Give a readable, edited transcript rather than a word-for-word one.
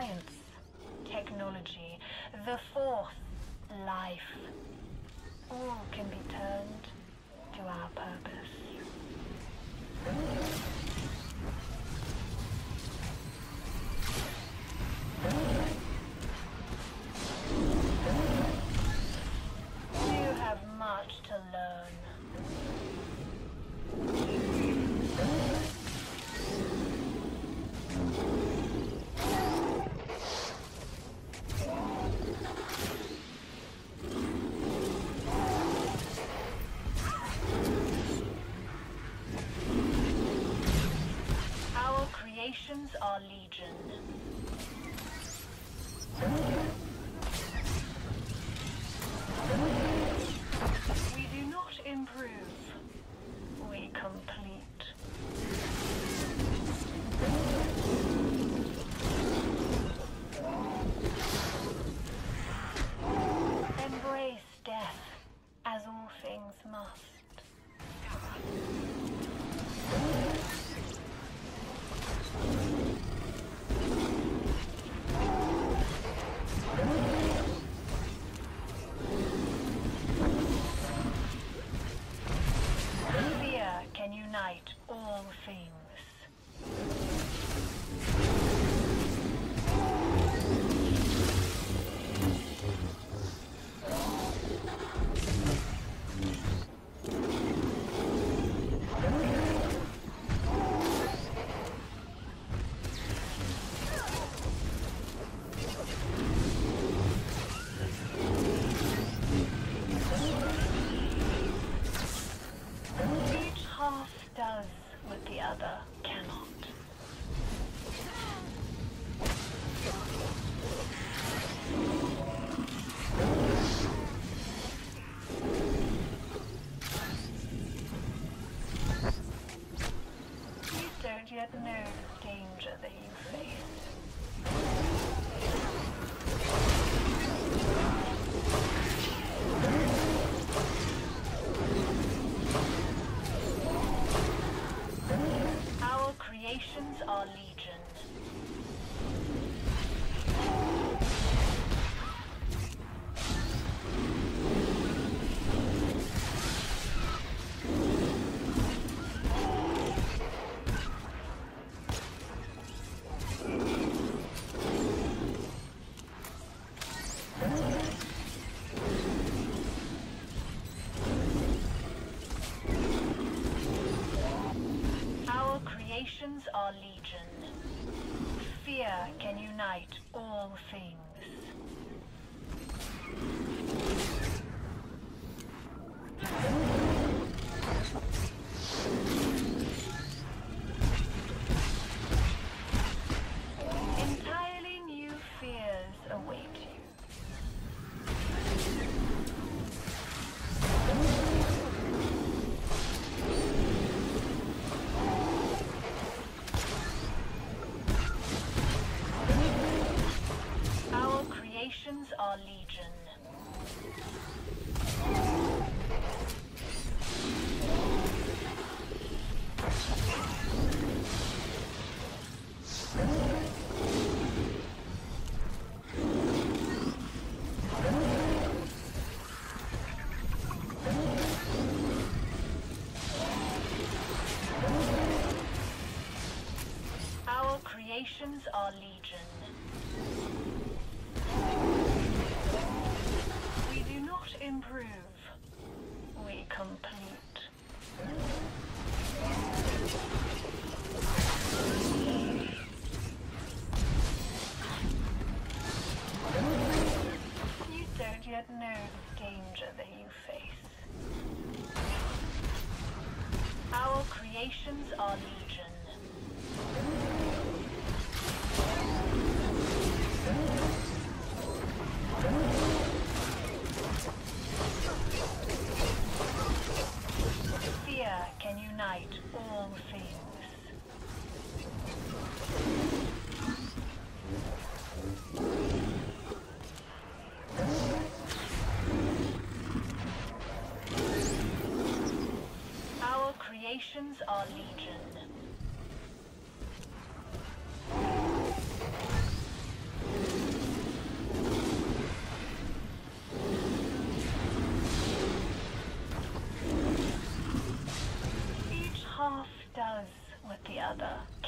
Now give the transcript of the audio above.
Science, technology, the fourth, life. All can be turned to our purpose. You have much to learn. Our creations are legion. We do not improve, we complete. Embrace death, as all things must. Fear can unite all things. Each half does what the other cannot. You don't yet know the danger that you face. Our creations are legion. Our creations are legion. Fear can unite all things. Entirely new fears await you. Our creations are legion. Our creations are legion. We do not improve, we complete. You don't yet know the danger that you face. Our creations are legion. Fear can unite all things. Our creations are legion. other.